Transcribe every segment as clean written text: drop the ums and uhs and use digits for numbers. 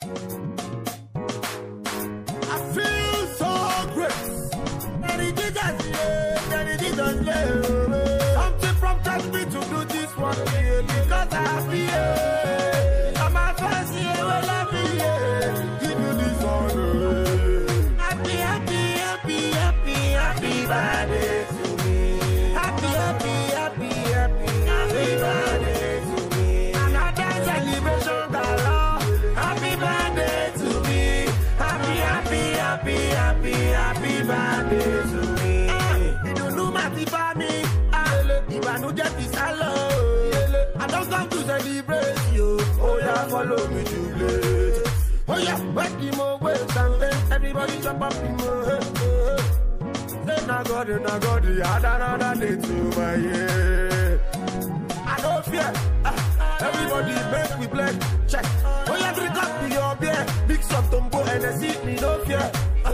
I feel so great. Daddy Jesus, yeah, Daddy Jesus, yeah. Something prompted me to do this one, yeah, because I feel. On my first year, well, I feel. Give you this honor. Happy, happy, happy, happy, happy birthday to me. Happy, happy, happy, happy, happy birthday to me. Another celebration galore. Happy birthday to me. Happy, happy, happy, happy, happy birthday to me. Idunu mati ba mi, ìbànújẹ́ ti sálọ. I don't come to celebrate you. Oh yeah, follow me to play. Oh yeah, wet the mo way champagne. Everybody jump up in mo. Say na God, add another day to my year. I don't fear. Everybody make we play. Check. Oh yeah, drink up your beer. Mix some tumbo and a seat, me no fear.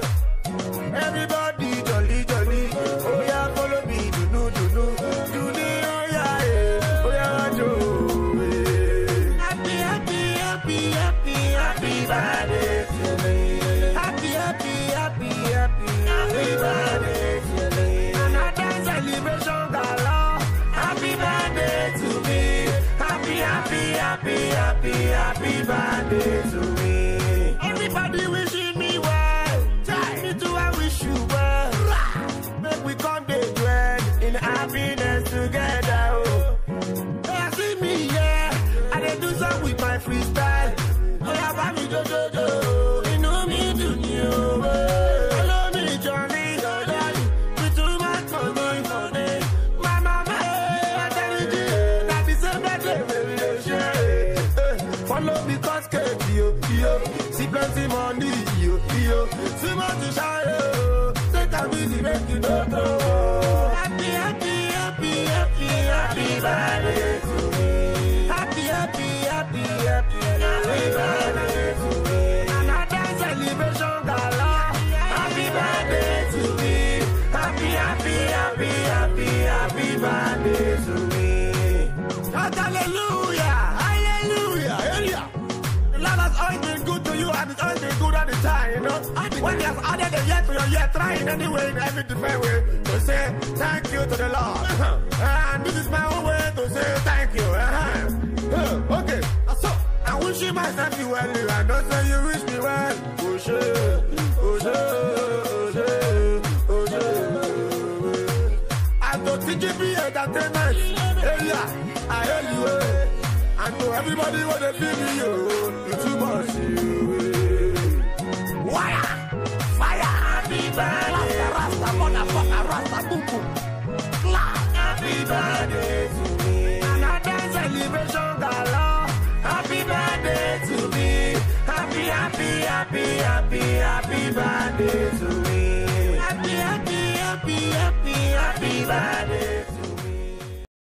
Everybody jolly, jolly. Oh yeah, follow me, do no. Oh yeah, yeah. Oh yeah, Joe. Happy, happy, happy, happy, happy birthday to me. Happy, happy, happy, happy, happy birthday to me. Another celebration galore. Happy birthday to me. Happy, happy, happy, happy, happy birthday to me. Everybody wishing me well. Tell me to I wish you well. Make we come to dwell in happiness together. Oh, yeah, see me, yeah. I dey do some with my freestyle. Oh, yeah, baby, jo. You know me, do you? Follow me, Johnny. With too much money. My mama, I tell you, that is a better revelation. Follow me, cause cake, yo. See plenty money, yo. See much shine, yo. Take a busy, make you know. Happy, happy, happy, happy, happy birthday to me. Happy, happy, happy, happy, happy birthday to me. Another celebration galore. Happy birthday to me. Happy, happy, happy, happy, happy birthday to me. Hallelujah, hallelujah, hallelujah. The Lord has always been good to you and it's always been good all the time, you know. When He has added a year to your year, trying anyway in every different way to say thank you to the Lord. And this is my own way to say thank you. Okay, so I wish you myself you well. I don't say you wish me well. I go to TGP Entertainment. Yeah, I hear you. And to everybody what they feel you. You too much. Wire, fire, happy birthday, Rasta, motherfucker, Rasta, boom, boom. Happy birthday to me. Another celebration galore. Happy birthday to me. Happy, happy, happy, happy, happy birthday to me. Happy, happy, happy, happy, happy birthday.